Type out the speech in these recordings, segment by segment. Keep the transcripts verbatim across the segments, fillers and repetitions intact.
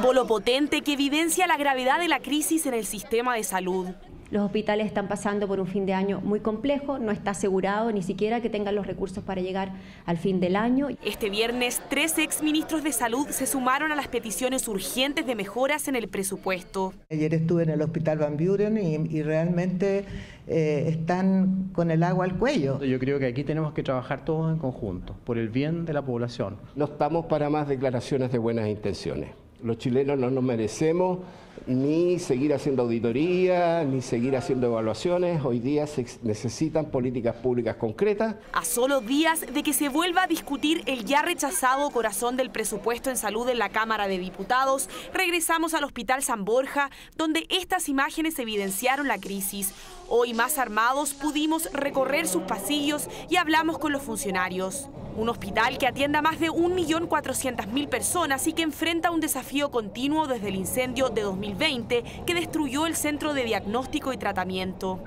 protocolo potente que evidencia la gravedad de la crisis en el sistema de salud. Los hospitales están pasando por un fin de año muy complejo, no está asegurado ni siquiera que tengan los recursos para llegar al fin del año. Este viernes, tres exministros de salud se sumaron a las peticiones urgentes de mejoras en el presupuesto. Ayer estuve en el Hospital Van Buren y, y realmente eh, están con el agua al cuello. Yo creo que aquí tenemos que trabajar todos en conjunto, por el bien de la población. No estamos para más declaraciones de buenas intenciones. Los chilenos no nos merecemos ni seguir haciendo auditoría, ni seguir haciendo evaluaciones. Hoy día se necesitan políticas públicas concretas. A solo días de que se vuelva a discutir el ya rechazado corazón del presupuesto en salud en la Cámara de Diputados, regresamos al Hospital San Borja, donde estas imágenes evidenciaron la crisis. Hoy, más armados, pudimos recorrer sus pasillos y hablamos con los funcionarios. Un hospital que atiende a más de un millón cuatrocientas mil personas y que enfrenta un desafío continuo desde el incendio de dos mil veinte que destruyó el Centro de Diagnóstico y Tratamiento.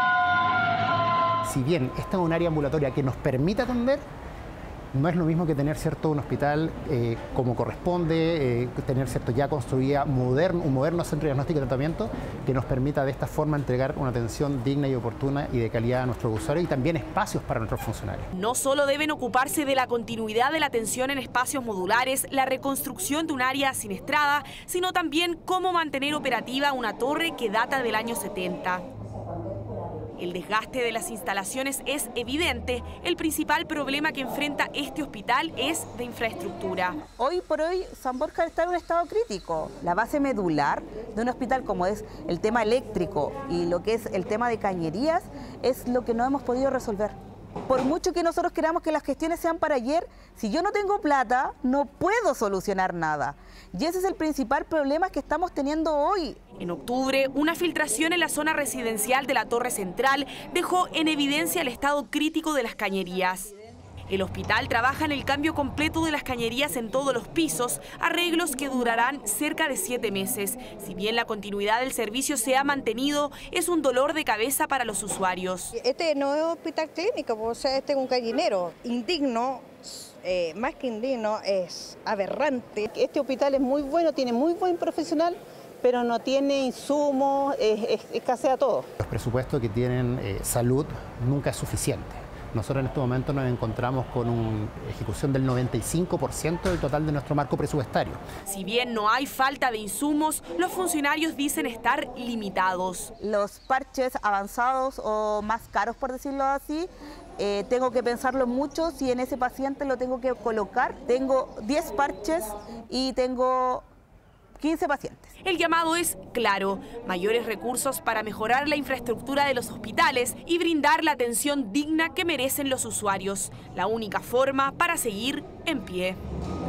Si bien esta es un área ambulatoria que nos permite atender, no es lo mismo que tener cierto un hospital eh, como corresponde, eh, tener cierto ya construida moderno, un moderno centro de diagnóstico y tratamiento que nos permita de esta forma entregar una atención digna y oportuna y de calidad a nuestros usuarios y también espacios para nuestros funcionarios. No solo deben ocuparse de la continuidad de la atención en espacios modulares, la reconstrucción de un área siniestrada, sino también cómo mantener operativa una torre que data del año setenta. El desgaste de las instalaciones es evidente. El principal problema que enfrenta este hospital es de infraestructura. Hoy por hoy San Borja está en un estado crítico. La base medular de un hospital como es el tema eléctrico y lo que es el tema de cañerías es lo que no hemos podido resolver. Por mucho que nosotros queramos que las gestiones sean para ayer, si yo no tengo plata, no puedo solucionar nada. Y ese es el principal problema que estamos teniendo hoy. En octubre, una filtración en la zona residencial de la Torre Central dejó en evidencia el estado crítico de las cañerías. El hospital trabaja en el cambio completo de las cañerías en todos los pisos, arreglos que durarán cerca de siete meses. Si bien la continuidad del servicio se ha mantenido, es un dolor de cabeza para los usuarios. Este no es un hospital clínico, o sea, este es un gallinero indigno. Eh, más que indigno, es aberrante. Este hospital es muy bueno, tiene muy buen profesional, pero no tiene insumos, es, es, escasea todo. Los presupuestos que tienen eh, salud nunca es suficiente. Nosotros en este momento nos encontramos con una ejecución del noventa y cinco por ciento del total de nuestro marco presupuestario. Si bien no hay falta de insumos, los funcionarios dicen estar limitados. Los parches avanzados o más caros, por decirlo así, eh, tengo que pensarlo mucho si en ese paciente lo tengo que colocar. Tengo diez parches y tengo quince pacientes. El llamado es claro: mayores recursos para mejorar la infraestructura de los hospitales y brindar la atención digna que merecen los usuarios. La única forma para seguir en pie.